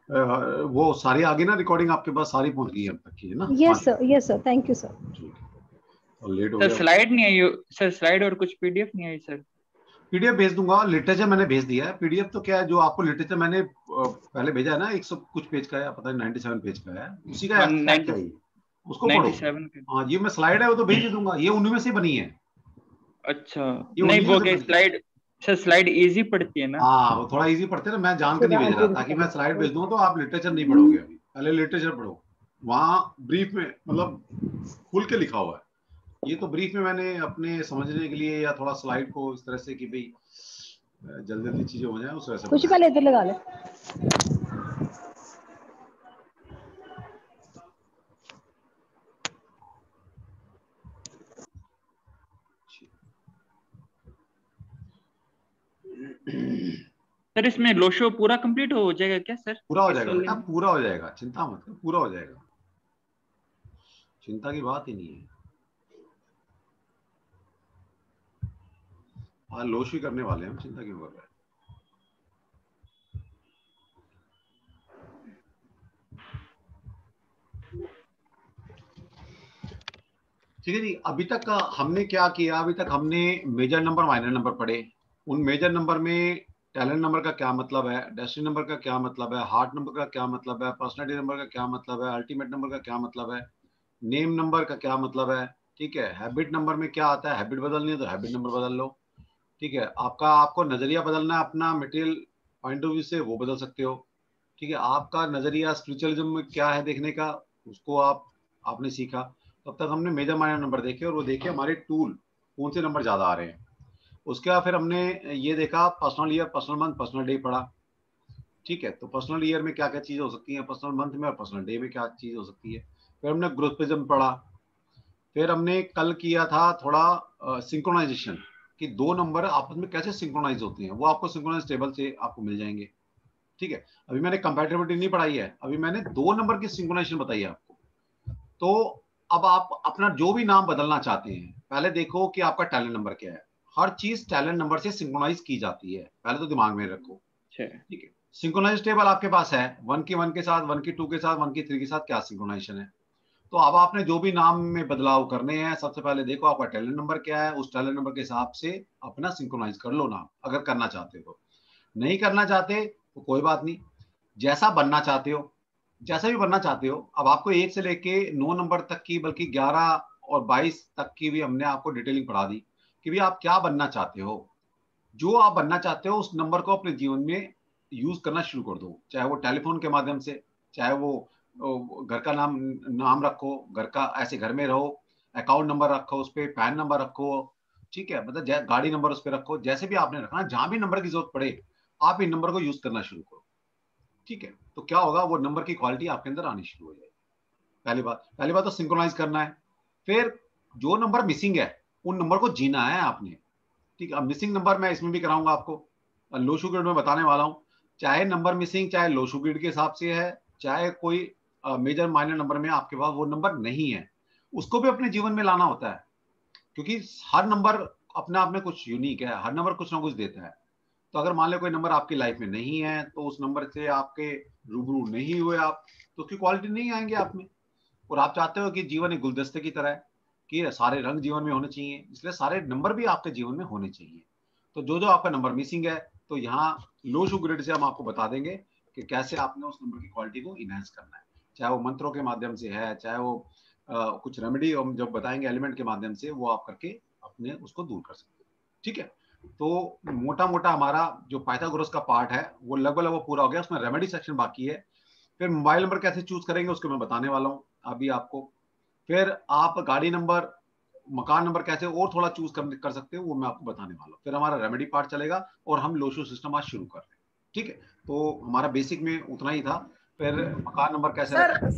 वो सारी आ गई ना रिकॉर्डिंग आपके पास, सारी पहुंच गई अब तक की है ना? Yes sir, thank you sir. ठीक है, और लेट हो सर गया। स्लाइड नहीं आई सर, स्लाइड और कुछ पीडीएफ नहीं आई सर? पीडीएफ भेज दूंगा, लिटरेचर मैंने भेज दिया है। पीडीएफ तो क्या है, जो आपको लिटरेचर मैंने पहले भेजा है ना, 100 कुछ पेज का है, पता नहीं 97 पेज का है, उसी का एक्सट्रैक्ट है ये, उसको पढ़ो। 97 हाँ, ये मैं स्लाइड है वो तो भेज ही दूंगा, ये उन्हीं में से बनी है। अच्छा, ये नहीं उन्हीं में वो से क्या बनी है। स्लाइड, सर स्लाइड इजी पड़ती है ना? हाँ, वो थोड़ा इजी पढ़ते हैं ना, मैं जान के नहीं भेज रहा, ताकि मैं स्लाइड भेज दूँ तो आप लिटरेचर नहीं पढ़ोगे अभी, पहले लिटरेचर पढ़ो। वहाँ ब्रीफ में मतलब खुल के लिखा हुआ है, ये तो ब्रीफ में मैंने अपने समझने के लिए या थोड़ा स्लाइड को इस तरह से कि भाई जल्दी जल्दी चीजें हो जाए, उस वजह से कुछ पहले इधर लगा ले। सर इसमें लोशो पूरा कंप्लीट हो जाएगा क्या सर? पूरा हो जाएगा बेटा, पूरा हो जाएगा, चिंता मत कर, पूरा हो जाएगा, चिंता की बात ही नहीं है। हाँ, लोश भी करने वाले हैं हम, चिंता क्यों कर रहे हैं। ठीक है जी, अभी तक हमने क्या किया, अभी तक हमने मेजर नंबर माइनर नंबर पढ़े। उन मेजर नंबर में टैलेंट नंबर का क्या मतलब है, डेस्टिनी नंबर का क्या मतलब है, हार्ट नंबर का क्या मतलब है, पर्सनैलिटी नंबर का क्या मतलब है, अल्टीमेट नंबर का क्या मतलब है, नेम नंबर का क्या मतलब है। ठीक है, हैबिट नंबर में क्या आता है, हैबिट बदलनी है तो हैबिट नंबर बदल लो। ठीक है, आपको नजरिया बदलना है अपना मटेरियल पॉइंट ऑफ व्यू से, वो बदल सकते हो। ठीक है, आपका नजरिया स्पिरिचुअलिज्म में क्या है देखने का, उसको आपने सीखा। तब तक हमने मेजर माइनर नंबर देखे, और वो देखे हमारे टूल कौन से नंबर ज्यादा आ रहे हैं। उसके बाद फिर हमने ये देखा personal year, personal month, personal day पढ़ा। ठीक है, तो पर्सनल ईयर में क्या क्या चीजें हो सकती हैं, पर्सनल मंथ में और पर्सनल डे में क्या चीज हो सकती है। फिर हमने ग्रुपिज्म पढ़ा। फिर हमने कल किया था थोड़ा सिंक्रोनाइजेशन, कि दो नंबर आपस में कैसे सिंक्रोनाइज होते हैं, वो आपको सिंक्रोनाइज टेबल से आपको मिल जाएंगे। ठीक है, अभी मैंने कंपैटिबिलिटी नहीं पढ़ाई है, अभी मैंने दो नंबर की सिंक्रोनाइजेशन बताई है आपको। तो अब आप अपना जो भी नाम बदलना चाहते हैं, पहले देखो कि आपका टैलेंट नंबर क्या है। हर चीज टैलेंट नंबर से सिंक्रोनाइज की जाती है, पहले तो दिमाग में रखो। ठीक है, सिंक्रोनाइज टेबल आपके पास है, वन के साथ, वन की टू के साथ, वन की थ्री के साथ क्या सिंक्रोनाइजेशन है। तो अब आपने जो भी नाम में बदलाव करने हैं, सबसे पहले देखो आपका टैलेंट नंबर क्या है, उस टैलेंट नंबर के हिसाब से अपना सिंक्रोनाइज कर लो नाम, अगर करना चाहते हो। नहीं करना चाहते तो कोई बात नहीं, जैसा बनना चाहते हो, जैसा भी बनना चाहते हो। अब आपको 1 से लेके 9 नंबर तक की, बल्कि 11 और 22 तक की भी हमने आपको डिटेलिंग पढ़ा दी कि भी आप क्या बनना चाहते हो। जो आप बनना चाहते हो उस नंबर को अपने जीवन में यूज करना शुरू कर दो, चाहे वो टेलीफोन के माध्यम से, चाहे वो घर का नाम नाम रखो, घर का ऐसे घर में रहो, अकाउंट नंबर रखो उस पर, पैन नंबर रखो। ठीक है, मतलब गाड़ी नंबर उस पर रखो, जैसे भी आपने रखना, जहां भी नंबर की जरूरत पड़े आप इन नंबर को यूज करना शुरू करो। ठीक है, तो क्या होगा, वो नंबर की क्वालिटी आपके अंदर आनी शुरू हो जाएगी। पहली बात तो सिंक्रोनाइज करना है। फिर जो नंबर मिसिंग है उन नंबर को जीना है आपने। ठीक है, अब मिसिंग नंबर मैं इसमें भी कराऊंगा आपको, लोशू ग्रेड में बताने वाला हूं। चाहे नंबर मिसिंग, चाहे लोशू ग्रेड के हिसाब से है, चाहे कोई मेजर माइनर नंबर में आपके पास वो नंबर नहीं है, उसको भी अपने जीवन में लाना होता है। क्योंकि हर नंबर अपने आप में कुछ यूनिक है, हर नंबर कुछ ना कुछ देता है। तो अगर मान लो कोई नंबर आपकी लाइफ में नहीं है, तो उस नंबर से आपके रूबरू नहीं हुए आप, तो उसकी क्वालिटी नहीं आएंगे आप में। और आप चाहते हो कि जीवन एक गुलदस्ते की तरह है, कि सारे रंग जीवन में होने चाहिए, इसलिए सारे नंबर भी आपके जीवन में होने चाहिए। तो जो जो आपका नंबर मिसिंग है, तो यहाँ लो शू ग्रिड से हम आपको बता देंगे कि कैसे आपने उस नंबर की क्वालिटी को इनहेंस करना है। चाहे वो मंत्रों के माध्यम से है, चाहे वो कुछ रेमेडी हम जब बताएंगे एलिमेंट के माध्यम से, वो आप करके अपने उसको दूर कर सकते हैं। ठीक है, तो मोटा मोटा हमारा जो पाइथागोरस का पार्ट है वो लगभग वो पूरा हो गया, उसमें रेमेडी सेक्शन बाकी है। फिर मोबाइल नंबर कैसे चूज करेंगे उसको मैं बताने वाला हूँ अभी आपको। फिर आप गाड़ी नंबर, मकान नंबर कैसे और थोड़ा चूज कर सकते हो, वो मैं आपको बताने वाला हूँ। फिर हमारा रेमेडी पार्ट चलेगा और हम लोशो सिस्टम आज शुरू कर रहे हैं। ठीक है, तो हमारा बेसिक में उतना ही था। फिर मकान नंबर कैसे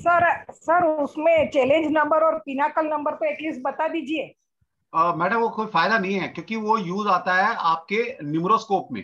सर उसमें चैलेंज नंबर और पिनाकल नंबर तो एटलीस्ट बता दीजिए। मैडम वो कोई फायदा नहीं है, क्योंकि वो यूज आता है आपके न्यूमरोस्कोप में।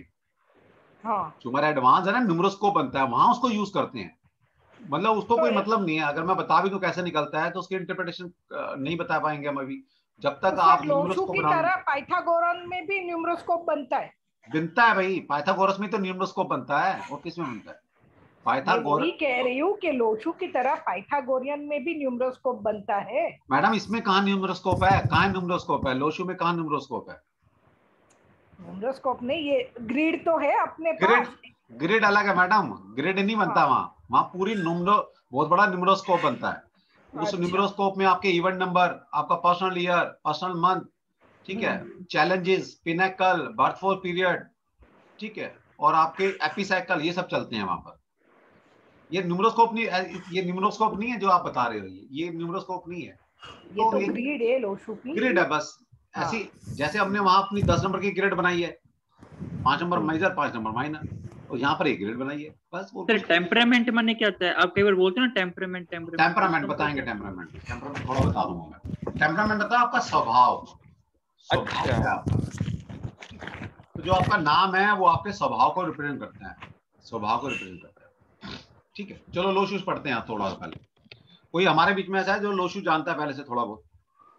हाँ, जो हमारा एडवांस है ना, न्यूमरोस्कोप बनता है, वहां उसको यूज करते हैं। मतलब उसको कोई मतलब नहीं है, अगर मैं बता भी दूं कैसे निकलता है तो उसकी इंटरप्रिटेशन नहीं बता पाएंगे हम अभी, जब तक तो आप सर लोशू न्यूमरोस्कोप की बना। तरह पाइथागोरन में भी न्यूमरोस्कोप बनता है? बनता है भाई, पाइथागोरस में तो न्यूमरोस्कोप बनता है, और किसमें बनता है? पाइथागोरस, वही कह रही हूँ कि लोशू की तरह पाइथागोरियन में भी न्यूमरोस्कोप बनता है। मैडम इसमें कहाँ न्यूमरोस्कोप है, कहाँ न्यूमरोस्कोप है, लोशू में कहाँ न्यूमरोस्कोप है? न्यूमरोस्कोप नहीं, ये ग्रिड तो है अपने ग्रिड, पास। ग्रिड अलग है मैडम, ग्रिड नहीं बनता हाँ। वहाँ, वहाँ पूरी बहुत बड़ा न्यूमरोस्कोप बनता है। उस अच्छा। न्यूमरोस्कोप में आपके इवेंट नंबर, आपका पर्सनल ईयर, पर्सनल मंथ, ठीक है, challenges, pinnacle, birth four period, ठीक है, और आपके एपिसाइकल, ये सब चलते हैं वहां पर। ये न्यूमरोस्कोप नहीं, ये न्यूमरोस्कोप नहीं है जो आप बता रहे हो, ये न्यूमरोस्कोप नहीं है। ये तो ये ग्रिड है लोशू की। ग्रिड है बस। हाँ। ऐसी जैसे हमने वहां अपनी 10 नंबर की ग्रिड बनाई है, 5 नंबर मेजर 5 नंबर माइनर, और यहाँ पर एक ग्रिड बनाई है बस। वो सर टेम्परामेंट माने क्या होता है? आप कई बार बोलते हो ना टेम्परामेंट, टेम्परामेंट बताएंगे, टेम्परामेंट टेम्परामेंट थोड़ा बता दूंगा मैं। टेम्परामेंट होता है आपका स्वभाव, स्वभाव अच्छा। है आपका। तो जो आपका नाम है वो आपके स्वभाव को रिप्रेजेंट करता है, स्वभाव को रिप्रेजेंट करता है, ठीक है। चलो लोशूज पढ़ते हैं थोड़ा पहले। कोई हमारे बीच में ऐसा है जो लोशू जानता है पहले से थोड़ा बहुत?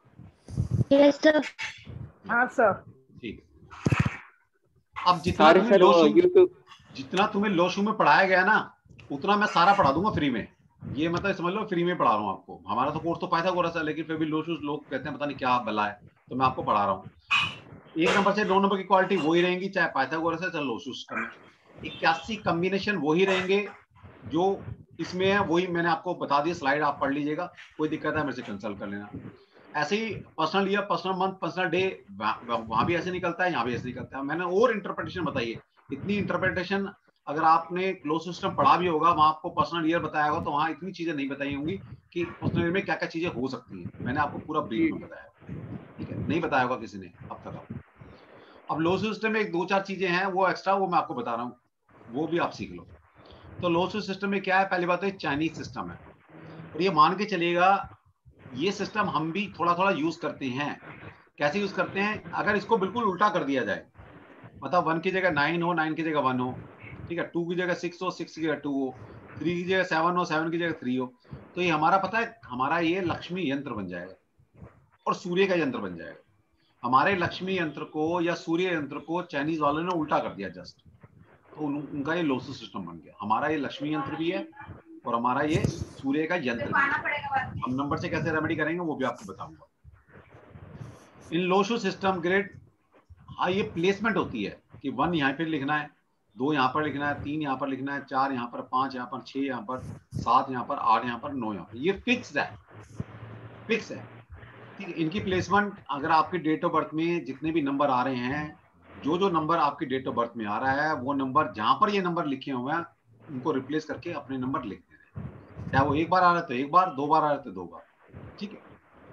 Yes sir. हाँ सर। ठीक है। अब जितना तुम्हें लोशू, जितना तुम्हें लोशू में पढ़ाया गया ना, उतना मैं सारा पढ़ा दूंगा फ्री में। ये मतलब समझ लो फ्री में पढ़ा रहा हूँ आपको। हमारा तो कोर्स तो पाइथागोरस है, लेकिन फिर भी लोशूज लोग कहते हैं पता नहीं क्या भला है, तो मैं आपको पढ़ा रहा हूँ। 1 नंबर से 2 नंबर की क्वालिटी वही रहेंगी, चाहे पाइथागोरस है चाहे लोशू सिस्टम है। 81 कॉम्बिनेशन वही रहेंगे जो इसमें है, वही मैंने आपको बता दिया। स्लाइड आप पढ़ लीजिएगा, कोई दिक्कत है मेरे से कंसल्ट कर लेना। ऐसे ही personal year, personal month, personal day, वहां भी ऐसे निकलता है, यहाँ भी ऐसे निकलता है। मैंने और इंटरप्रिटेशन बताई है, इतनी इंटरप्रिटेशन अगर आपने क्लोज सिस्टम पढ़ा भी होगा, वहां आपको पर्सनल ईयर बताया होगा, तो वहां इतनी चीजें नहीं बताई होंगी कि पर्सनल ईयर में क्या क्या चीजें हो सकती हैं। मैंने आपको पूरा ब्रीफ में बताया, ठीक है, नहीं बताया होगा किसी ने अब तक आपको। अब लो सिस्टम में एक 2-4 चीजें हैं वो एक्स्ट्रा, वो मैं आपको बता रहा हूँ, वो भी आप सीख लो। तो लो सिस्टम में क्या है, पहली बात तो चाइनीज सिस्टम है, और ये मान के चलिएगा ये सिस्टम हम भी थोड़ा थोड़ा यूज करते हैं। कैसे यूज करते हैं? अगर इसको बिल्कुल उल्टा कर दिया जाए, मतलब 1 की जगह 9 हो, 9 की जगह 1 हो, ठीक है, 2 की जगह 6 हो, 6 की जगह 2 हो, 3 की जगह 7 हो, 7 की जगह 3 हो, तो ये हमारा पता है, हमारा ये लक्ष्मी यंत्र बन जाएगा और सूर्य का यंत्र बन जाएगा। हमारे लक्ष्मी यंत्र को या सूर्य यंत्र को चाइनीज वालों ने उल्टा कर दिया जस्ट, तो उनका ये लोसो सिस्टम बन गया। हमारा ये लक्ष्मी यंत्र भी है और हमारा ये सूर्य का यंत्र भी है। हम नंबर से कैसे रेमेडी करेंगे वो भी आपको बताऊंगा। इन लोशो सिस्टम ग्रेड, हाँ, ये प्लेसमेंट होती है कि 1 यहाँ पे लिखना है, 2 यहाँ पर लिखना है, 3 यहाँ पर लिखना है, 4 यहाँ पर, 5 यहाँ पर, 6 यहाँ पर, 7 यहाँ पर, 8 यहाँ पर, 9 यहाँ पर। ये फिक्स है, फिक्स है, ठीक है। इनकी प्लेसमेंट अगर आपके डेट ऑफ बर्थ में जितने भी नंबर आ रहे हैं, जो जो नंबर आपके डेट ऑफ बर्थ में आ रहा है, वो नंबर जहां पर ये नंबर लिखे हुए हैं उनको रिप्लेस करके अपने नंबर लिख देना है। चाहे वो 1 बार आ रहा है तो 1 बार, 2 बार आ रहा है तो 2 बार, ठीक है।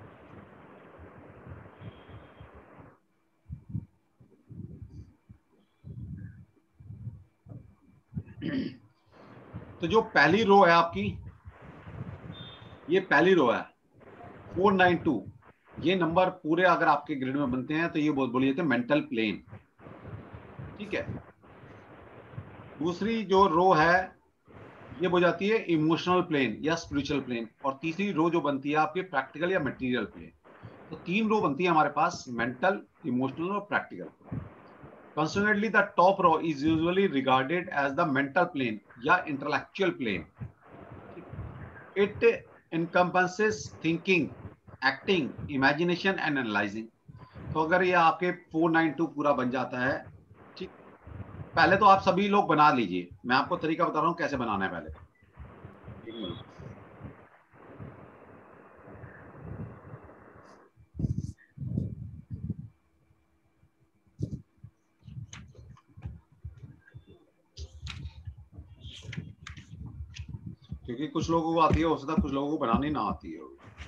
तो जो पहली रो है आपकी, ये पहली रो है 492। ये नंबर पूरे अगर आपके ग्रिड में बनते हैं तो ये बहुत बोली जाती है मेंटल प्लेन, ठीक है। दूसरी जो रो है ये हो जाती है इमोशनल प्लेन या स्पिरिचुअल प्लेन, और तीसरी रो जो बनती है आपकी प्रैक्टिकल या मटेरियल प्लेन। तो 3 रो बनती है हमारे पास, मेंटल, इमोशनल और practical. Consequently, the top row is usually regarded as the mental plane या intellectual plane. It encompasses thinking, acting, imagination and analyzing. तो अगर ये आपके 492 पूरा बन जाता है, ठीक, पहले तो आप सभी लोग बना लीजिए, मैं आपको तरीका बता रहा हूँ कैसे बनाना है पहले। क्योंकि कुछ लोगों को आती है, हो सकता है कुछ लोगों को बनानी ना आती है।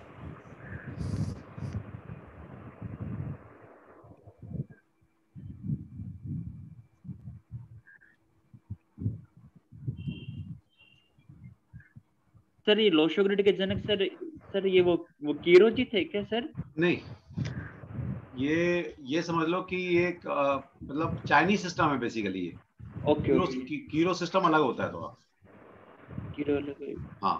सर ये लोशो ग्रिड के जनक सर ये वो कीरो जी थे क्या सर? नहीं, ये समझ लो कि एक मतलब चाइनीज सिस्टम है बेसिकली ये। ओके कीरो सिस्टम अलग होता है थोड़ा, कीरो अलग। हाँ।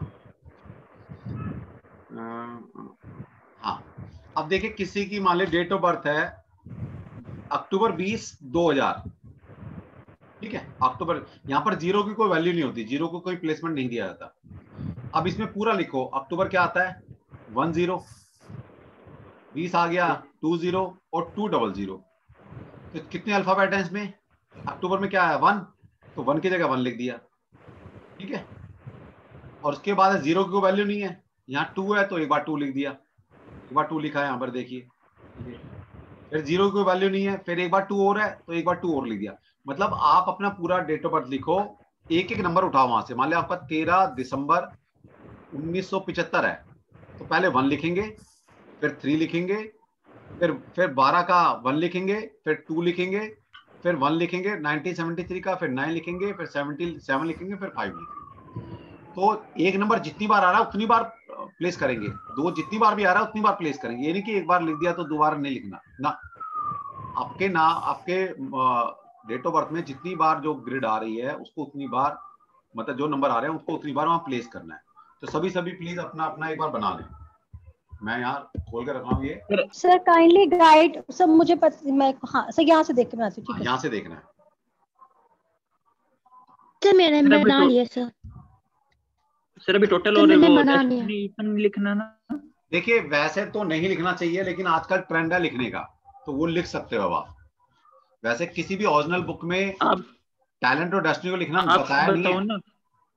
हाँ, अब देखिए किसी की मान ली डेट ऑफ बर्थ है अक्टूबर 20, 2000, ठीक है, अक्टूबर, यहाँ पर जीरो की कोई वैल्यू नहीं होती, जीरो को कोई प्लेसमेंट नहीं दिया जाता। अब इसमें पूरा लिखो, अक्टूबर क्या आता है 10, 20 आ गया 20 और 200। तो कितने अल्फाबेट हैं इसमें? अक्टूबर में क्या है 1, तो 1 की जगह 1 लिख दिया, ठीक है। और उसके बाद जीरो की कोई वैल्यू नहीं है, यहाँ 2 है तो एक बार 2 लिख दिया, एक बार 2 लिखा है यहाँ पर देखिए। फिर जीरो की कोई वैल्यू नहीं है, फिर एक बार 2 और है तो एक बार 2 और लिख दिया। मतलब आप अपना पूरा डेट ऑफ बर्थ लिखो, एक एक नंबर उठाओ वहां से। मान लिया आपका 13 दिसंबर 1975 है, तो पहले 1 लिखेंगे, फिर 3 लिखेंगे, फिर 12 का 1 लिखेंगे, फिर 2 लिखेंगे, फिर 1 लिखेंगे 1973 का, फिर 9 लिखेंगे, फिर 77 लिखेंगे, फिर 5 लिखेंगे। तो एक नंबर जितनी बार आ रहा है उतनी बार प्लेस करेंगे, दो जितनी बार भी आ रहा है उतनी बार प्लेस करेंगे। ये नहीं कि एक बार लिख दिया तो दोबारा नहीं लिखना ना। आपके डेट ऑफ बर्थ में जितनी बार जो ग्रिड आ रही है उसको उतनी बार, मतलब जो नंबर आ रहे हैं उसको उतनी बार वहां प्लेस करना है। तो सभी प्लीज अपना अपना एक बार बना लें। मैं यहाँ खोल कर रख रहा हूँ ये। सर काइंडली गाइड सब मुझे मैं हाँ सर यहाँ से देख के बनाती हूँ, ठीक है। यहाँ से देखना है सर मैंने बना लिया सर। सर अभी टोटल तो और मैंने वो बना लिया। डेस्टिनेशन लिखना ना। देखिए वैसे तो नहीं लिखना चाहिए, लेकिन आजकल ट्रेंड है लिखने का, तो वो लिख सकते हो आप। वैसे किसी भी ओरिजिनल बुक में आप टैलेंट और डेस्टिनी को लिखना आप बताया नहीं बताओ है ना।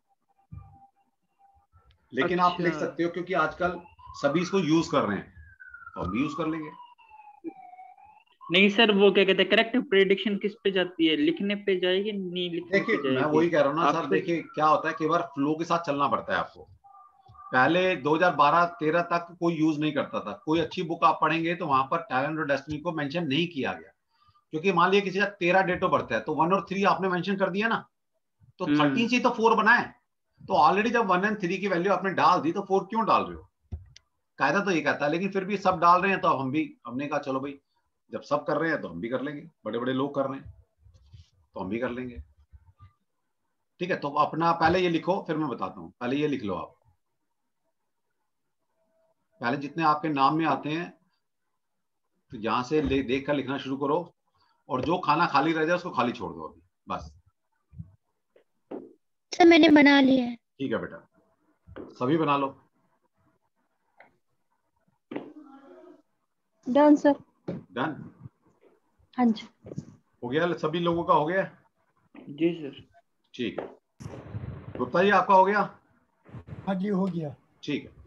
लेकिन आप लिख अच्छा। सकते हो, क्योंकि आजकल सभी इसको यूज कर रहे हैं, तो हम भी यूज कर लेंगे। नहीं सर, वो क्या कहते हैं, करेक्ट प्रेडिक्शन किस पे जाती है, लिखने पे जाएगी, नहीं लिखने पे देखिए मैं जाएगी? वही कह रहा हूँ ना सर, आपको देखिए क्या होता है, कई बार फ्लो के साथ चलना पड़ता है आपको। पहले 2012-13 तक कोई यूज नहीं करता था, कोई अच्छी बुक आप पढ़ेंगे तो वहां पर टैलेंट और डेस्टिनी को मेंशन नहीं किया गया, क्योंकि मान लिया किसी का 13 डेट ऑफ बर्थ है तो 1 और 3 आपने मेंशन कर दिया ना, तो 13 से तो 4 बनाए। तो ऑलरेडी जब 1 और 3 की वैल्यू आपने डाल दी तो 4 क्यों डाल रहे हो? कायदा तो ये कहता है, लेकिन फिर भी सब डाल रहे हैं तो हमने कहा चलो भाई, जब सब कर रहे हैं तो हम भी कर लेंगे, बड़े बड़े लोग कर रहे हैं तो हम भी कर लेंगे। ठीक है, तो अपना पहले ये लिखो, फिर मैं बताता हूँ। पहले ये लिख लो आप, पहले जितने आपके नाम में आते हैं तो यहां से देख कर लिखना शुरू करो, और जो खाना खाली रह जाए उसको खाली छोड़ दो अभी, बस। सर मैंने बना लिया है। ठीक है बेटा, सभी बना लो। Done sir. डन? हाँ जी। हो गया, सभी लोगों का हो गया? जी सर। ठीक है, गुप्ता जी आपका हो गया? हाँ जी हो गया। ठीक है,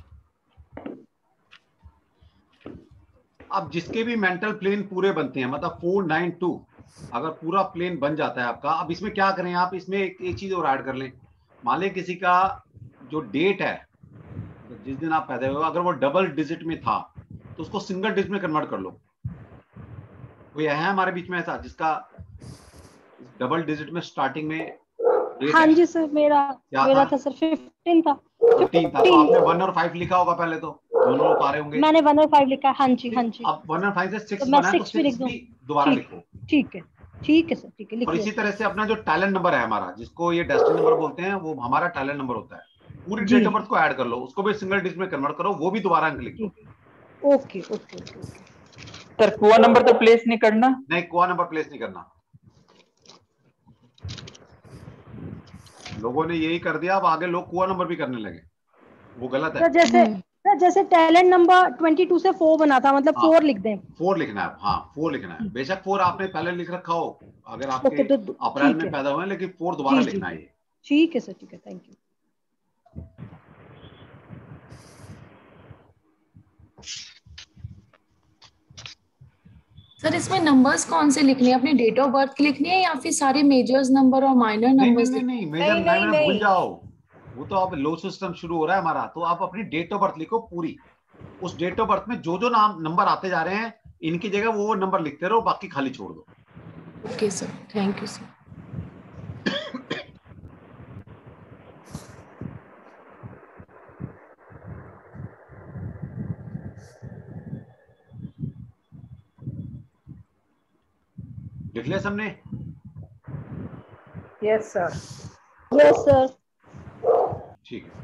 अब जिसके भी मेंटल प्लेन पूरे बनते हैं, मतलब 492 अगर पूरा प्लेन बन जाता है आपका, अब इसमें क्या करें आप, इसमें एक चीज और ऐड कर लें। मान लें किसी का जो डेट है, जिस दिन आप पैदा हुए, अगर वो डबल डिजिट में था तो उसको सिंगल डिजिट में कन्वर्ट कर लो। कोई है हमारे बीच में ऐसा जिसका डबल डिजिट में स्टार्टिंग में डेट हाँ है? जी सर, मेरा था सर 15 था। 15 था, तो आपने 1 और 5 लिखा होगा पहले, तो दोनों लोग आ रहे होंगे। मैंने 1 और 5 लिखा है। हाँ जी हाँ जी। अब 1 और 5 से 6 तो मैं बना है, तो 6 भी लिख 6 दूं? भी दोबारा लिखो। ठीक है सर, ठीक है लिख और लिया इसी सर। तरह से अपना जो टैलेंट नंबर है हमारा, जिसको ये डेस्टिनी नंबर बोलते हैं, वो हमारा टैलेंट नंबर होता है। पूरी जी, डेट ऑफ बर्थ को ऐड कर लो, उसको भी सिंगल डिजिट में कन्वर्ट करो, वो भी दोबारा अंक लिख दो। Okay okay okay. सर कुआ नंबर तो प्लेस नहीं करना? नहीं, कुआ नंबर प्लेस नहीं करना। लोगों ने यही कर दिया, अब आगे लोग कुआ नंबर भी करने लगे, वो गलत है। जैसे टैलेंट नंबर 22 से 4 बना था, मतलब 4 लिख दें? 4 लिखना है, हाँ 4 लिखना है। बेशक 4 आपने पहले लिख रखा हो, अगर आपके ओके, तो अप्रैल में पैदा हुए, लेकिन 4 दोबारा लिखना है। ठीक है सर, ठीक है, थैंक यू। सर इसमें नंबर्स कौन से लिखने हैं, अपने डेट ऑफ बर्थ लिखने हैं या फिर सारे मेजर्स नंबर और माइनर नंबर्स? नहीं, मेजर माइनर भूल जाओ, वो तो अब लो सिस्टम शुरू हो रहा है हमारा। तो आप अपनी डेट ऑफ बर्थ लिखो पूरी, उस डेट ऑफ बर्थ में जो जो नाम नंबर आते जा रहे हैं, इनकी जगह वो नंबर लिखते रहो, बाकी खाली छोड़ दो। Okay sir, thank you sir. लिख लिया सबने? Yes sir. Yes sir. ठीक है,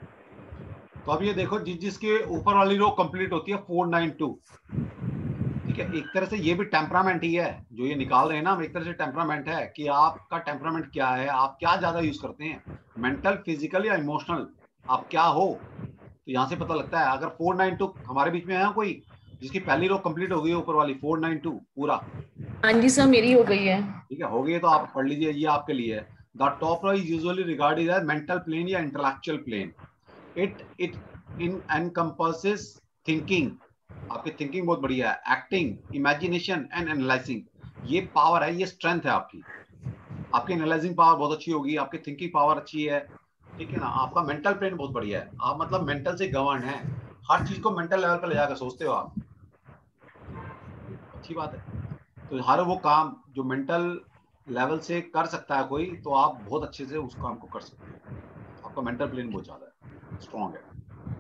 तो अब ये देखो, जिसके ऊपर वाली रो कंप्लीट होती है 492, ठीक है, एक तरह से ये भी टेम्परामेंट ही है जो ये निकाल रहे हैं ना, एक तरह से टेम्परामेंट है कि आपका टेम्परामेंट क्या है, आप क्या ज्यादा यूज करते हैं, मेंटल, फिजिकल या इमोशनल, आप क्या हो। तो यहाँ से पता लगता है। अगर 492 हमारे बीच में है कोई जिसकी पहली रो कंप्लीट हो गई है, ऊपर वाली 492 पूरा, हाँ जी सर, मेरी हो गई है। ठीक है, हो गई है तो आप पढ़ लीजिए, ये आपके लिए है। The top row is usually regarded as mental plane या intellectual plane. It encompasses thinking, आपकी थिंकिंग बहुत बढ़िया है, एक्टिंग, इमेजिनेशन एंड एनालाइजिंग, ये पावर है, ये स्ट्रेंथ है आपकी। आपकी एनालाइजिंग पावर बहुत अच्छी होगी, आपकी थिंकिंग पावर अच्छी है, ठीक है ना। आपका मेंटल प्लेन बहुत बढ़िया है, आप मतलब मेंटल से गवर्न है, हर चीज को मेंटल लेवल पर ले जाकर सोचते हो आप, अच्छी बात है। तो हर वो काम जो मेंटल लेवल से कर सकता है कोई, तो आप बहुत अच्छे से उस काम को कर सकते हो। आपका मेंटल प्लेन बहुत ज्यादा है, स्ट्रॉन्ग है।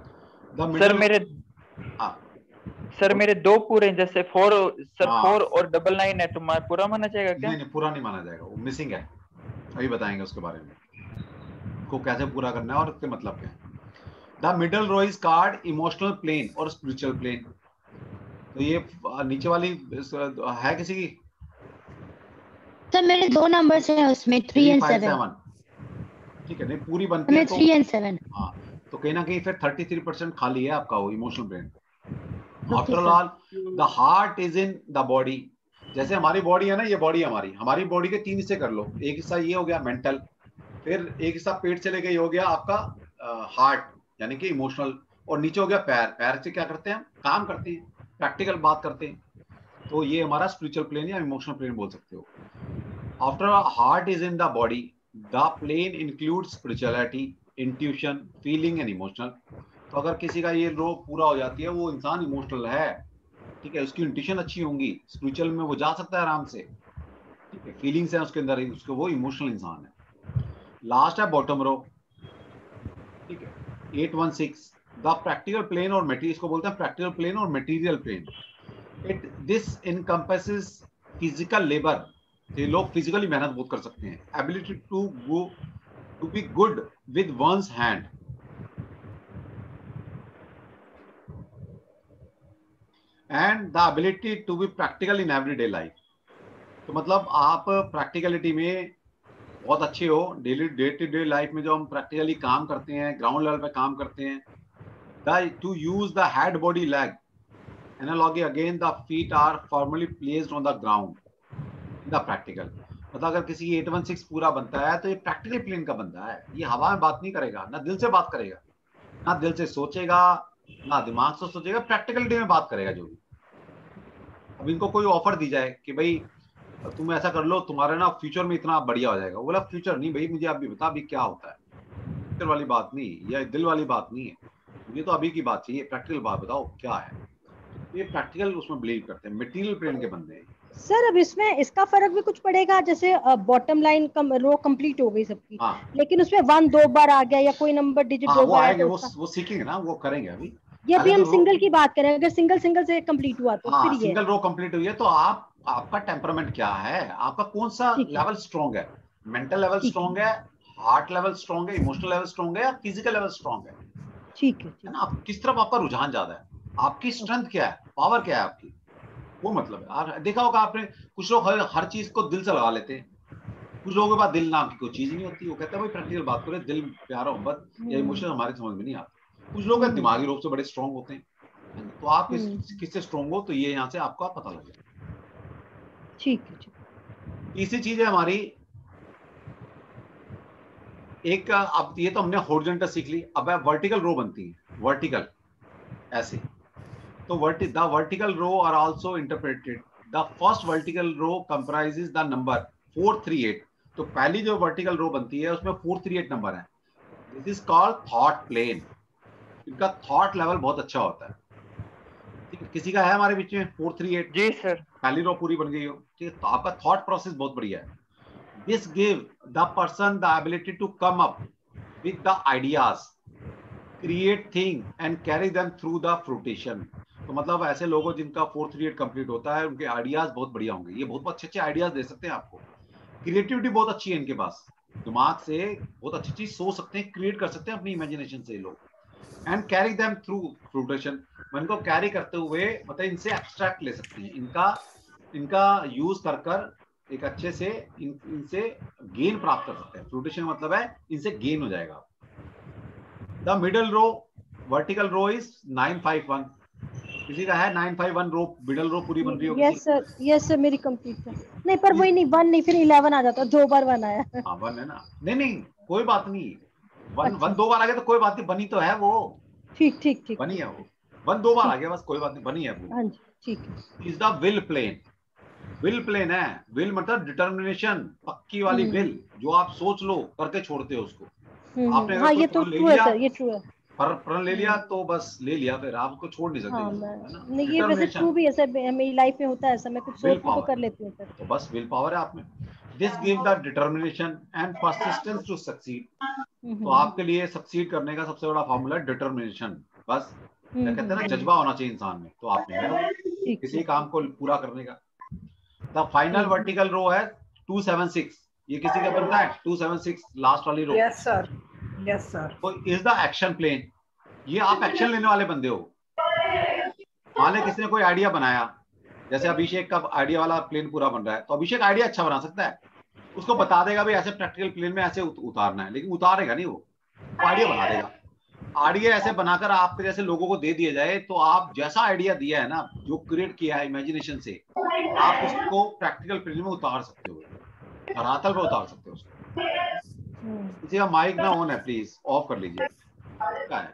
सर मेरे दो पूरे हैं, जैसे 4 सर, हाँ। 4 और 99 है, तो पूरा माना जाएगा क्या? नहीं, पूरा नहीं माना जाएगा, वो मिसिंग है, अभी बताएंगे उसके बारे में, को कैसे पूरा करना है और उसके मतलब क्या है। The middle row is called emotional plane और स्पिरिचुअल प्लेन। तो ये नीचे वाली है किसी की? सर मेरे 2 नंबर्स हैं उसमें, 3 एंड 7। ठीक है, नहीं पूरी बनती है तो 3 एंड 7। हाँ, तो कहीं ना कहीं फिर 33% खाली है आपका वो emotional brain. Okay, after all the heart is in the body. जैसे हमारी बॉडी है ना, ये बॉडी हमारी बॉडी के 3 हिस्से कर लो। एक हिस्सा ये हो गया मेंटल, फिर एक हिस्सा पेट से लेके ये हो गया आपका हार्ट यानी कि इमोशनल, और नीचे हो गया पैर। पैर से क्या करते हैं हम? काम करते हैं, प्रैक्टिकल बात करते हैं। तो ये हमारा स्पिरिचुअल प्लेन या इमोशनल प्लेन बोल सकते हो। After heart is in the body, the plane includes spirituality, intuition, feeling and emotional. तो अगर किसी का ये रो पूरा हो जाती है, वो इंसान इमोशनल है, ठीक है, उसकी इंट्यूशन अच्छी होंगी, स्पिरिचुअल में वो जा सकता है आराम से, ठीक है, फीलिंग्स है उसके अंदर, उसको वो इमोशनल इंसान है। लास्ट है बॉटम रो, ठीक है, 816 द प्रैक्टिकल प्लेन और मटेरियल, इसको बोलते हैं प्रैक्टिकल प्लेन और material plane. This encompasses physical labour, ये लोग फिजिकली मेहनत बहुत कर सकते हैं। Ability to be good with one's hand, and the ability to be practical in everyday life. तो मतलब आप प्रैक्टिकलिटी में बहुत अच्छे हो, daily day to day life में जो हम प्रैक्टिकली काम करते हैं, ग्राउंड लेवल पे काम करते हैं। To use the head body leg analogy, again the feet are formally placed on the ground in the practical. मतलब अगर किसी की 816 पूरा बनता है तो ये प्रैक्टिकल प्लेन का बनता है, ये हवा में बात नहीं करेगा, ना दिल से बात करेगा, ना दिल से सोचेगा, ना दिमाग से सोचेगा, प्रैक्टिकलिटी में बात करेगा जो भी। अब इनको कोई ऑफर दी जाए कि भाई तुम ऐसा कर लो, तुम्हारा ना फ्यूचर में इतना बढ़िया हो जाएगा, वो बोला फ्यूचर नहीं भाई, मुझे अभी बता अभी क्या होता है, फ्यूचर वाली बात नहीं, या दिल वाली बात नहीं है, मुझे तो अभी की बात चाहिए, प्रैक्टिकल बात बताओ क्या है। ये प्रैक्टिकल उसमें बिलीव करते हैं, मटेरियल प्लेन के बंदे हैं। सर अब इसमें इसका फर्क भी कुछ पड़ेगा, जैसे बॉटम लाइन रो कंप्लीट हो गई सबकी, हाँ, लेकिन उसमें 1 2 बार आ गया या कोई नंबर डिजिट हाँ, 2 वो बार आएंगे, आया, तो वो सीखेंगे ना, वो करेंगे अभी। ये भी पहले हम तो सिंगल की बात करें, अगर सिंगल से कंप्लीट हुआ तो हाँ, फिर ये सिंगल रो कंप्लीट हुई है तो आपका टेम्परामेंट क्या है, आपका कौन सा ठीक है। लेवल स्ट्रॉन्ग है, मेंटल लेवल ठीक स्ट्रॉन्ग है, हार्ट लेवल स्ट्रॉन्ग है, इमोशनल लेवल स्ट्रॉन्ग है, या फिजिकल लेवल स्ट्रॉन्ग है, ठीक है है ना। आप किस तरफ आपका रुझान ज्यादा है, आपकी स्ट्रेंथ क्या है, पावर क्या है आपकी, वो मतलब है। और देखा होगा आपने, कुछ लोग हर चीज को दिल से लगा लेते हैं, कुछ लोगों के पास दिल नाम की कोई चीज नहीं होती, वो कहते हैं भाई प्रैक्टिकल बात करें, दिल प्यार मोहब्बत या इमोशन हमारे समझ में नहीं आता। कुछ लोग दिमागी रूप से बड़े स्ट्रॉन्ग होते हैं, तो आप किससे स्ट्रॉन्ग हो, तो ये यहाँ से आपका पता लग जाए। ठीक है। तीसरी चीज है हमारी एक, अब ये तो हमने हॉरिजॉन्टल सीख ली, अब वर्टिकल रो बनती है, वर्टिकल ऐसे। तो the vertical row are also interpreted. The first vertical row comprises the number 438. तो पहली जो वर्टिकल रो बनती है उसमें 438 नंबर है। This is called thought plane. इनका थॉट लेवल बहुत अच्छा होता है। ठीक है, किसी का है हमारे बीच में 438? जी सर, पहली रो पूरी बन गई हो, ठीक है, तो आपका थॉट प्रोसेस बहुत बढ़िया है। This give the person the ability to come up with the ideas, create thing and carry them through the fruition. तो मतलब ऐसे लोगों जिनका 438 कंप्लीट होता है, उनके आइडियाज बहुत बढ़िया होंगे, ये बहुत अच्छे अच्छे आइडियाज दे सकते हैं आपको। क्रिएटिविटी बहुत अच्छी है इनके पास, दिमाग से बहुत अच्छी चीज सोच सकते हैं, क्रिएट कर सकते हैं अपनी इमेजिनेशन से लोग। And carry them through fruition, इनको कैरी करते हुए मतलब इनसे एक्सट्रैक्ट ले सकते हैं, इनका यूज कर एक अच्छे से इनसे गेन प्राप्त कर सकते हैं। फ्रूटेशन मतलब है इनसे गेन हो जाएगा। The middle row vertical row is 951, किसी का है 951 रो, मिडल रो पूरी बन रही होगी। यस सर मेरी कंप्लीट है। नहीं पर वही नहीं 1 नहीं, फिर 11 आ जाता, 2 बार 1 आया। हाँ 1 है ना, नहीं कोई बात नहीं, 1 2 बार आ गया तो कोई बात नहीं, बनी तो है वो। ठीक बनी है वो, 1 2 बार आ गया बस, कोई बात नहीं, बनी है वो। हाँ जी ठीक है। Is the will plane, will plane है, विल मतलब डिटर्मिनेशन, पक्की वाली विल, जो आप सोच लो करके छोड़ते हो उसको। आपने हाँ ये तो ट्रू है सर, ये ट्रू है। प्रण ले लिया तो बस ले लिया, फिर आप उसको छोड़ नहीं सकते। हाँ है ना, नहीं ये वैसे ट्रू भी है सर, मेरी लाइफ में होता है ऐसा, मैं कुछ सोचती तो कर लेती हूँ सर। तो बस विल पावर है आप में। This give the determination and persistence to succeed. तो आपके लिए सक्सीड करने का सबसे बड़ा फॉर्मूला है डिटर्मिनेशन, बस क्या कहते हैं ना, जज्बा होना चाहिए इंसान में, तो आप में है किसी काम को पूरा करने का। द फाइनल वर्टिकल रो है 276, ये किसी का बनता है 276 लास्ट वाली row. Yes sir, yes sir. तो इज द एक्शन प्लेन, ये आप एक्शन लेने वाले बंदे हो। मान ले किसी ने कोई आइडिया बनाया, जैसे अभिषेक का आइडिया वाला प्लेन पूरा बन रहा है, तो अभिषेक आइडिया अच्छा बना सकता है, उसको बता देगा भाई ऐसे प्रैक्टिकल प्लेन में ऐसे उतारना है, लेकिन उतारेगा नहीं, वो आइडिया बना देगा। आइडिया ऐसे बनाकर आपके जैसे लोगों को दे दिया जाए, तो आप जैसा आइडिया दिया है ना, जो क्रिएट किया है इमेजिनेशन से, आप उसको प्रैक्टिकल प्लेन में उतार सकते हो, धरातल पर उतार सकते हो उसको। किसी का माइक ना ऑन है, प्लीज ऑफ कर लीजिए। क्या है,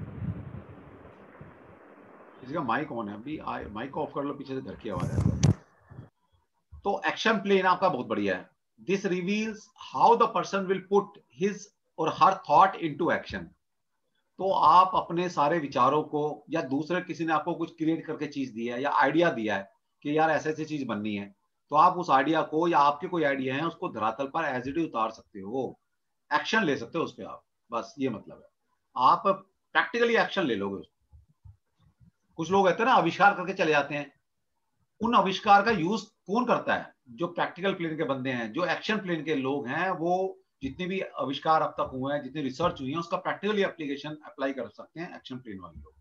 किसी का माइक ऑन है, अभी माइक ऑफ कर लो, पीछे से घर की आवाज है। तो एक्शन प्लेन आपका बहुत बढ़िया है। This reveals how the person will put his or her thought into action. तो आप अपने सारे विचारों को, या दूसरे किसी ने आपको कुछ क्रिएट करके चीज दी है या आइडिया दिया है कि यार ऐसे ऐसी चीज बननी है, तो आप उस आइडिया को या आपके कोई आइडिया है उसको धरातल पर एज इट इज उतार सकते हो, एक्शन ले सकते हो उस पर आप, बस ये मतलब है, आप प्रैक्टिकली एक्शन ले लोगे। कुछ लोग कहते हैं ना आविष्कार करके चले जाते हैं, उन आविष्कार का यूज कौन करता है? जो प्रैक्टिकल प्लेन के बंदे हैं, जो एक्शन प्लेन के लोग हैं, वो जितने भी आविष्कार अब तक हुए हैं, जितनी रिसर्च हुई है, उसका प्रैक्टिकली एप्लीकेशन अप्लाई कर सकते हैं एक्शन प्लेन वाले लोग।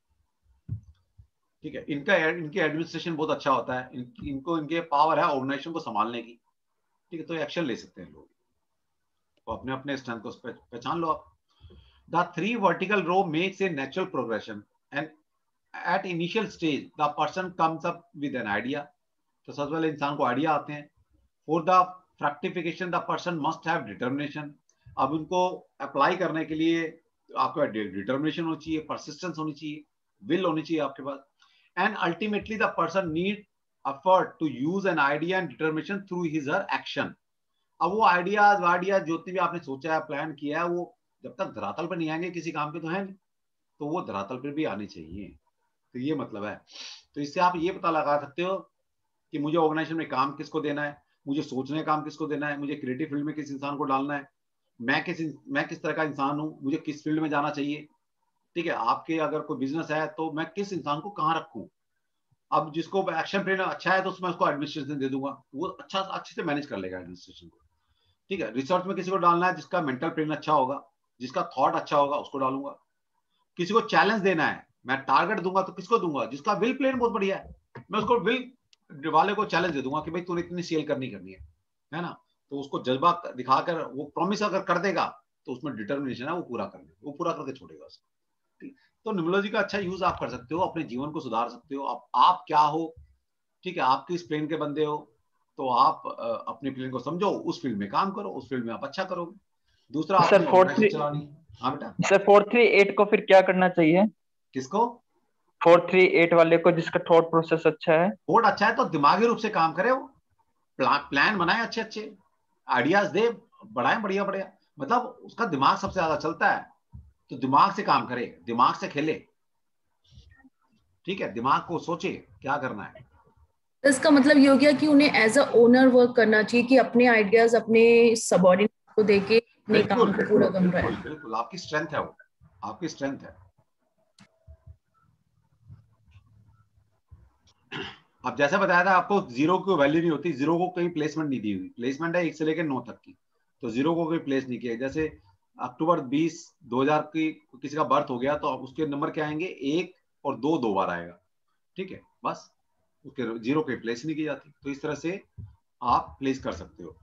ठीक है, इनके एडमिनिस्ट्रेशन बहुत अच्छा होता है, इनको इनके पावर है ऑर्गेनाइजेशन को संभालने की। ठीक है, तो एक्शन ले सकते हैं लोग, तो अपने अपने स्ट्रेंथ को पहचान लो आप। The 3 vertical row makes a natural progression and at initial stage the person comes up with an idea। तो सबसे पहले इंसान को आइडिया आते हैं। For the fructification the person must have determination। अब उनको अप्लाई करने के लिए आपका डिटर्मिनेशन होनी चाहिए, परसिस्टेंस होनी चाहिए, विल होनी चाहिए आपके पास। And ultimately the person need effort to use an idea and determination through his her action. अब वो आइडिया जितनी भी आपने सोचा है, प्लान किया है, वो जब तक धरातल पर नहीं आएंगे किसी काम पे तो है नहीं, तो वो धरातल पर भी आने चाहिए। तो ये मतलब है। तो इससे आप ये पता लगा सकते हो कि मुझे ऑर्गेनाइजेशन में काम किसको देना है, मुझे सोचने काम किसको देना है, मुझे क्रिएटिव फील्ड में किस इंसान को डालना है, मैं किस तरह का इंसान हूँ, मुझे किस फील्ड में जाना चाहिए। ठीक है, आपके अगर कोई बिजनेस है तो मैं किस इंसान को कहाँ रखूँ। अब जिसको एक्शन प्लान अच्छा है तो उसमें उसको एडमिनिस्ट्रेशन दे दूंगा, वो अच्छे से मैनेज कर लेगा एडमिनिस्ट्रेशन को। ठीक है, रिसर्च में किसी को डालना है जिसका मेंटल प्लान अच्छा होगा, जिसका थॉट अच्छा होगा, उसको डालूंगा। किसी को चैलेंज देना है, मैं टारगेट दूंगा तो किसको दूंगा? जिसका विल प्लान बहुत बढ़िया है, मैं उसको विल वाले को चैलेंज दे दूंगा कि भाई तूने इतनी सेल करनी है ना। तो उसको जज्बा दिखाकर वो प्रॉमिस अगर कर देगा तो उसमें डिटर्मिनेशन है, वो पूरा कर लेगा, वो पूरा करके छोड़ेगा उसको। तो न्यूमरोलॉजी का अच्छा यूज आप कर सकते हो, अपने जीवन को सुधार सकते हो। आप क्या हो, ठीक है, आप किस प्लेन के बंदे हो, तो आप अपने प्लेन को समझो, उस फील्ड में काम करो, उस फील्ड में आप अच्छा करोगे। दूसरा सर 438 चलानी। हाँ बेटा, सर 438 को फिर क्या करना चाहिए? किसको? 438 वाले को, जिसका थॉट प्रोसेस अच्छा है। थॉट अच्छा है तो दिमागी रूप से काम करे, वो प्लान बनाए, अच्छे अच्छे आइडियाज दे, बढ़ाए बढ़िया बढ़िया, मतलब उसका दिमाग सबसे ज्यादा चलता है, तो दिमाग से काम करे, दिमाग से खेले। ठीक है, दिमाग को सोचे क्या करना है। इसका मतलब ये हो गया कि उन्हें एज अ ओनर वर्क करना चाहिए, कि अपने आइडियाज अपने सबऑर्डिनेट को देके अपने काम को पूरा कर रहा है। बिल्कुल आपकी स्ट्रेंथ है, वो आपकी स्ट्रेंथ है। अब जैसे बताया था आपको, जीरो की वैल्यू नहीं होती, जीरो को कहीं प्लेसमेंट नहीं दी हुई, प्लेसमेंट है 1 से लेकर 9 तक की, तो जीरो को कोई प्लेस नहीं किया। जैसे अक्टूबर 20 2000 की किसी का बर्थ हो गया तो उसके नंबर क्या आएंगे, 1 और 2 दो बार आएगा, ठीक है, बस उसके जीरो पे प्लेस नहीं की जाती। तो इस तरह से आप प्लेस कर सकते हो।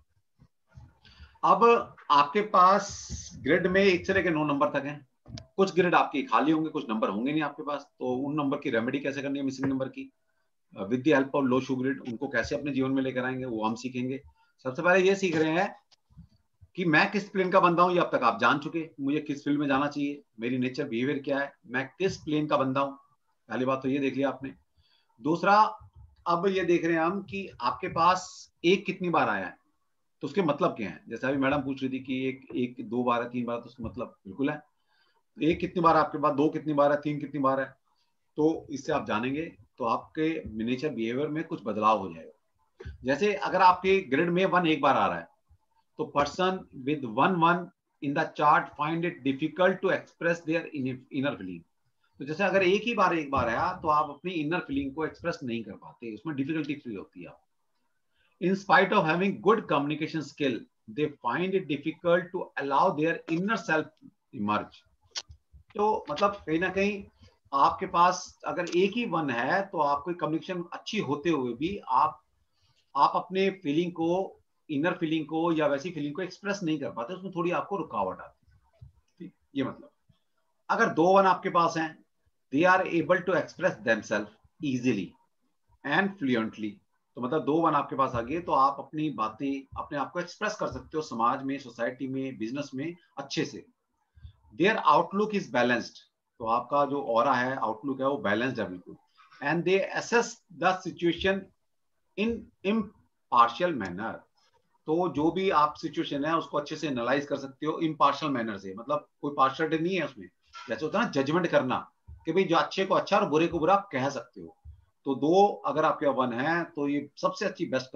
अब आपके पास ग्रिड में 1 से लेकर 9 नंबर तक हैं। कुछ ग्रिड आपके खाली होंगे, कुछ नंबर होंगे नहीं आपके पास, तो उन नंबर की रेमेडी कैसे करनी है मिसिंग नंबर की, with the help of Lo Shu grid, उनको कैसे अपने जीवन में लेकर आएंगे वो हम सीखेंगे। सबसे पहले ये सीख रहे हैं कि मैं किस प्लेन का बंदा हूं, ये अब तक आप जान चुके, मुझे किस फील्ड में जाना चाहिए, मेरी नेचर बिहेवियर क्या है, मैं किस प्लेन का बंदा हूं, पहली बात तो ये देख लिया आपने। दूसरा, अब ये देख रहे हैं हम कि आपके पास एक कितनी बार आया है, तो उसके मतलब क्या है। जैसे अभी मैडम पूछ रही थी कि एक 2 बार है, 3 बार, तो उसका मतलब बिल्कुल है। एक कितनी बार आपके पास, 2 कितनी बार है, 3 कितनी बार है, तो इससे आप जानेंगे तो आपके नेचर बिहेवियर में कुछ बदलाव हो जाएगा। जैसे अगर आपके ग्रिड में 1 एक बार आ रहा है, तो person with 1 in the chart find it difficult to express their inner feeling. तो जैसे अगर एक बार आया तो आप अपनी इनर फीलिंग को एक्सप्रेस नहीं कर पाते, उसमें डिफिकल्टी फील होती है। In spite of having good communication skill, they find it difficult to allow their inner self emerge. तो मतलब कहीं ना कहीं आपके पास अगर एक ही 1 है तो आपको कम्युनिकेशन अच्छी होते हुए भी आप अपने फीलिंग को, इनर फीलिंग को या वैसी फीलिंग को एक्सप्रेस नहीं कर पाते, उसमें थोड़ी आपको रुकावट आती है। ये मतलब अगर 2 1 आपके पास हैं, they are able to express themselves easily and fluently, तो मतलब 2 1 आपके पास आ गए तो आप अपनी बातें अपने आप को एक्सप्रेस कर सकते हो समाज में, सोसाइटी में, बिजनेस में अच्छे से। देयर आउटलुक इज बैलेंस्ड, तो आपका जो ऑरा है, आउटलुक है, वो बैलेंस्ड है बिल्कुल। And they assess the situation in impartial manner, तो जो भी आप सिचुएशन है उसको अच्छे से एनालाइज कर सकते हो इम्पार्शियल मैनर से, मतलब कोई पार्शियलिटी नहीं है उसमें। जैसे होता है ना जजमेंट करना कि भाई जो अच्छे को अच्छा और बुरे को बुरा आप कह सकते हो। तो 2 अगर आपके 1 है तो ये सबसे अच्छी बेस्ट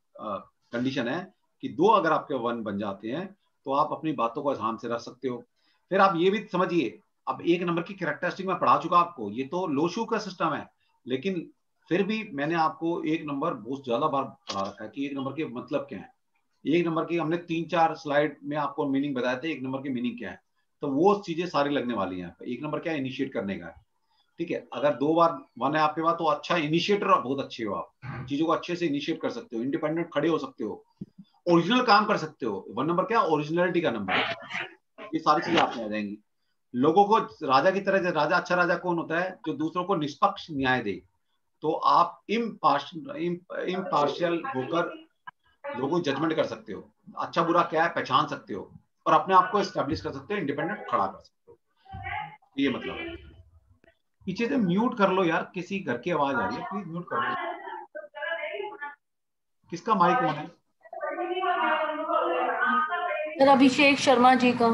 कंडीशन है कि 2 अगर आपके 1 बन जाते हैं तो आप अपनी बातों को आराम से रख सकते हो। फिर आप ये भी समझिए, अब 1 नंबर की कैरेक्टरिस्टिक मैं पढ़ा चुका आपको, ये तो लो शू का सिस्टम है, लेकिन फिर भी मैंने आपको 1 नंबर बहुत ज्यादा बार पढ़ा रखा है कि 1 नंबर के मतलब क्या है। 1 नंबर की हमने 3-4 स्लाइड में आपको मीनिंग बताया था 1 नंबर की मीनिंग क्या है, तो वो चीजें सारी लगने वाली हैं। 1 नंबर क्या है, इनिशिएट करने का है, ठीक है। अगर 2 बार 1 है आपके पास तो अच्छा इनिशिएटर और बहुत अच्छे हो, आप चीजों को अच्छे से इनिशिएट कर सकते हो, इंडिपेंडेंट खड़े हो सकते हो, ओरिजिनल काम कर सकते हो। 1 नंबर क्या, ओरिजिनलिटी का नंबर है। ये सारी चीजें आप में आ जाएंगी। लोगों को राजा की तरह, राजा अच्छा राजा कौन होता है, जो दूसरों को निष्पक्ष न्याय दे। तो आप इम्पार्शियल होकर लोगों को जजमेंट कर सकते हो, अच्छा बुरा क्या है पहचान सकते हो, और अपने आप को एस्टेब्लिश कर सकते हो, इंडिपेंडेंट खड़ा कर सकते हो। ये मतलब है। पीछे से म्यूट कर लो यार, किसी घर की आवाज आ रही है, प्लीज म्यूट कर लो। किसका माइक ऑन है? सर अभिषेक शर्मा जी का।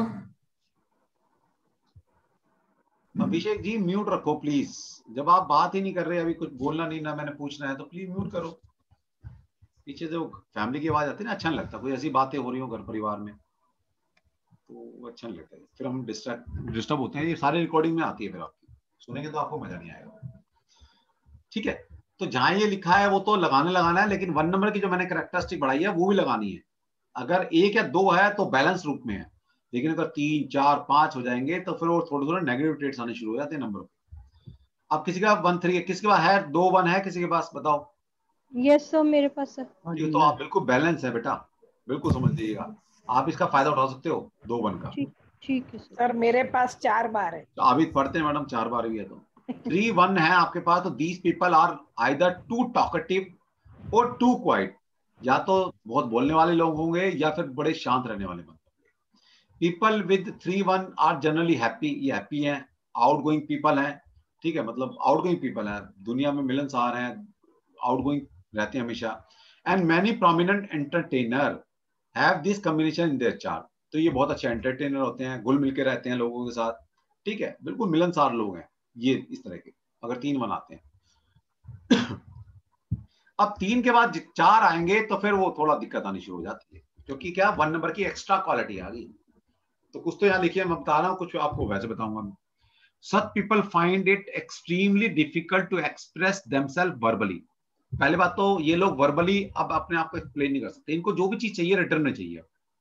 अभिषेक जी म्यूट रखो प्लीज, जब आप बात ही नहीं कर रहे, अभी कुछ बोलना नहीं ना मैंने पूछना है, तो प्लीज म्यूट करो। पीछे जो फैमिली की आवाज आती है ना, अच्छा नहीं लगता, कोई ऐसी बातें हो रही हो घर परिवार में तो अच्छा नहीं लगता, फिर हम डिस्टर्ब होते हैं। ये सारी रिकॉर्डिंग में आती है, फिर आपकी सुनेंगे तो आपको मजा नहीं आएगा, ठीक है। तो जहां ये लिखा है वो तो लगाना है, लेकिन 1 नंबर की जो मैंने कैरेक्टरिस्टिक बढ़ाई है वो भी लगानी है। अगर 1 या 2 है तो बैलेंस रूप में है, लेकिन अगर 3 4 5 हो जाएंगे तो फिर वो थोड़े नेगेटिव ट्रेड्स आने शुरू हो जाते हैं नंबर पे। अब किसी का 1 3 है, किसके पास है 2 1 है, किसी के पास बताओ। यस सर, मेरे पास सर। ये तो आप बिल्कुल बैलेंस है बेटा, बिल्कुल समझ लीजिएगा, आप इसका फायदा उठा सकते हो 2 1 का। ठीक है सर, मेरे पास 4 बार है। तो अभी पढ़ते हैं मैडम, 4 बार भी है तो 3 1 है आपके पास, तो these people are either too talkative or too quiet, या तो बहुत बोलने वाले लोग होंगे या फिर बड़े शांत रहने वाले होंगे। People with 3 1 are generally happy, ये हैप्पी हैं, आउट गोइंग पीपल हैं, ठीक है, मतलब आउट गोइंग पीपल है, दुनिया में मिलनसार हैं, आउट गोइंग रहते हैं हमेशा। And many prominent entertainer have this combination in their chart, तो ये बहुत अच्छे एंटरटेनर होते हैं, घुल मिलकर रहते हैं लोगों के साथ, ठीक है, बिल्कुल मिलनसार लोग हैं ये इस तरह के, अगर 3 1 आते हैं। अब 3 के बाद 4 आएंगे तो फिर वो थोड़ा दिक्कत आनी शुरू हो जाती है, क्योंकि क्या 1 नंबर की एक्स्ट्रा क्वालिटी आ गई। तो कुछ तो यहाँ लिखिए, मैं बता रहा हूँ, कुछ आपको वैसे बताऊंगा। Such people find it extremely difficult to express themselves verbally. पहले बात तो ये लोग वर्बली अब अपने आप को एक्सप्लेन नहीं कर सकते, इनको जो भी चीज चाहिए रिटर्न में चाहिए,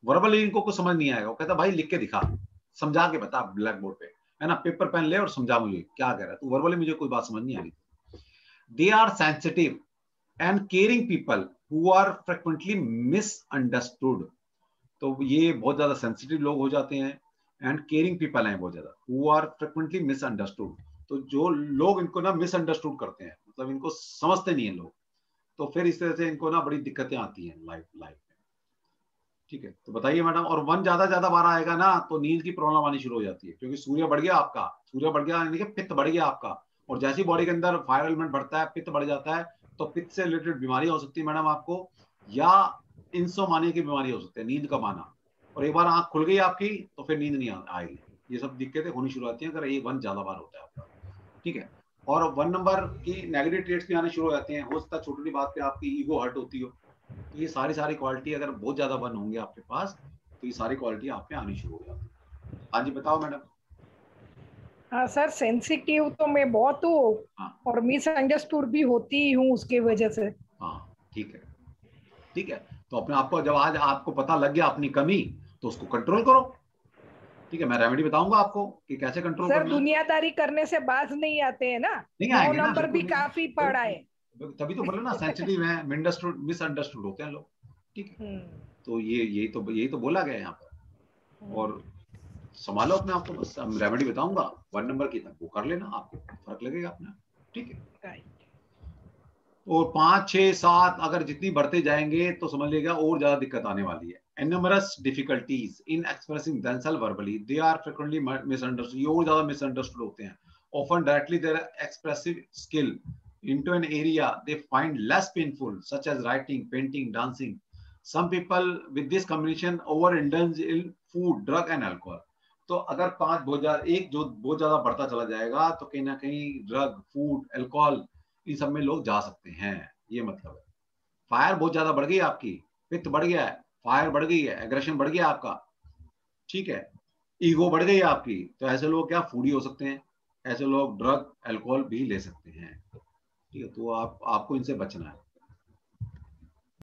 वर्बली इनको कुछ समझ नहीं आएगा, वो कहता भाई लिख के दिखा, समझा के बता ब्लैक बोर्ड पे, है ना, पेपर पेन ले और समझा मुझे क्या कह रहा है, तो वर्बली मुझे कोई बात समझ नहीं आ रही। They are sensitive and caring people who are frequently misunderstood. तो ये बहुत ज्यादा सेंसिटिव लोग हो जाते हैं, एंड केयरिंग पीपल हैं बहुत ज्यादा, हु आर फ्रिक्वेंटली मिसअंडरस्टूड। तो जो लोग इनको ना मिसअंडरस्टूड करते हैं, मतलब इनको समझते नहीं है लोग, तो फिर इस तरह से इनको ना बड़ी दिक्कतें आती हैं लाइफ में। ठीक है, तो बताइए मैडम। और 1 ज्यादा बार आएगा ना तो नींद की प्रॉब्लम आनी शुरू हो जाती है, क्योंकि सूर्य बढ़ गया आपका, सूर्य बढ़ गया यानी कि पित्त बढ़ गया आपका, और जैसी बॉडी के अंदर फायर एलिमेंट बढ़ता है, पित्त बढ़ जाता है, तो पित्त से रिलेटेड बीमारी हो सकती है मैडम आपको, या इंसोमानिया की बीमारी हो सकती है, नींद का माना। और एक बार आंख खुल गई आपकी तो फिर नींद नहीं आएगी। ये सब दिक्कतें होनी शुरू होती है अगर ये 1 ज्यादा बार होता है आपका। ठीक है, और 1 नंबर की नेगेटिव ट्रेट्स भी आने शुरू हो जाते हैं। हो सकता है छोटी बात पे आपकी ईगो हर्ट होती हो, तो ये सारी क्वालिटी अगर बहुत ज्यादा 1 होंगे आपके पास, तो ये सारी क्वालिटी आप में आनी शुरू हो जाती है। हाँ जी बताओ मैडम। हाँ सर, सेंसिटिव तो मैं बहुत हूँ, हाँ और मिसअंडरस्टूड भी होती हूँ उसके वजह से। हाँ ठीक है, ठीक है। तो अपने आपको जब आज आपको पता लग गया अपनी कमी, तो उसको कंट्रोल करो। ठीक है, मैं रेमेडी बताऊंगा आपको कि कैसे कंट्रोल सर करना है। दुनियादारी करने से बाज नहीं आते हैं ना, नहीं 9 आएंगे ना, नंबर भी बिल्कुल काफी पड़ा है। तभी तो बोले ना सेंसिटिव है, मिसअंडरस्टूड होते हैं लोग। ठीक है, तो यही तो बोला गया यहाँ पर। और संभालो अपने आप को, बस रेमेडी बताऊंगा 1 नंबर की, तक वो कर लेना, आपको फर्क लगेगा अपना। ठीक है, और 5, 6, 7 अगर जितनी बढ़ते जाएंगे तो समझ लीजिएगा और ज्यादा दिक्कत आने वाली है। Numerous difficulties in expressing themselves verbally, they are frequently misunderstood. ये और ज्यादा मिसअंडरस्टूड होते हैं। Often directly their expressive skill into an area they find less painful, such as writing, painting, dancing. Some people with this combination overindulge in food, drug and alcohol. तो अगर 5 बहुत ज्यादा, एक जो बहुत ज्यादा बढ़ता चला जाएगा तो कहीं ना कहीं ड्रग, फूड, अल्कोहल, इन सब में लोग जा सकते हैं। ये मतलब है फायर बहुत ज्यादा बढ़ गई आपकी, पित्त बढ़ गया है, फायर बढ़ गई है, एग्रेशन बढ़ गया आपका। ठीक है, ईगो बढ़ गई आपकी, तो ऐसे लोग क्या फूडी हो सकते हैं, ऐसे लोग ड्रग, अल्कोहल भी ले सकते हैं। ठीक है, तो आपको इनसे बचना है।